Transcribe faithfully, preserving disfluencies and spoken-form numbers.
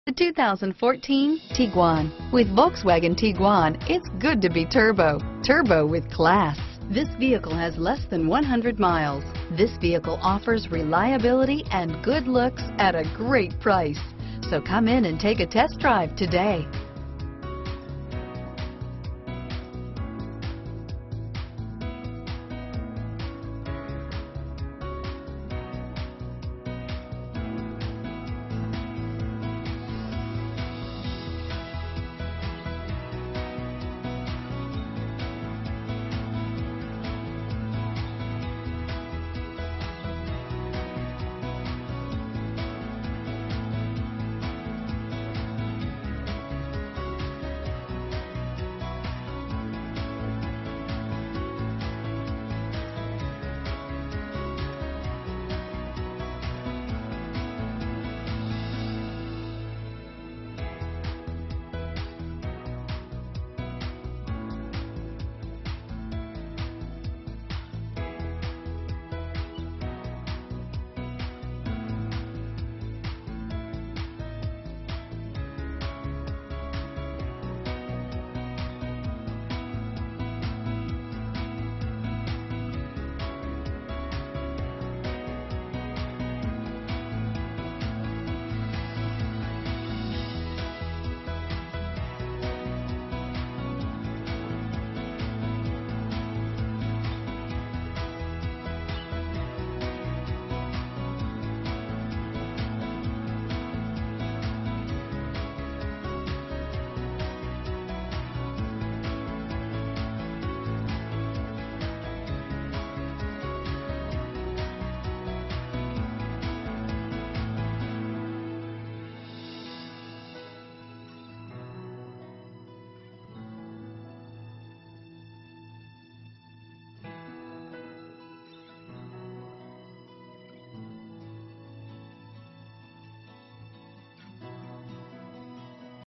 The two thousand fourteen Tiguan. With Volkswagen Tiguan, it's good to be turbo. Turbo with class. This vehicle has less than one hundred miles. This vehicle offers reliability and good looks at a great price. So come in and take a test drive today.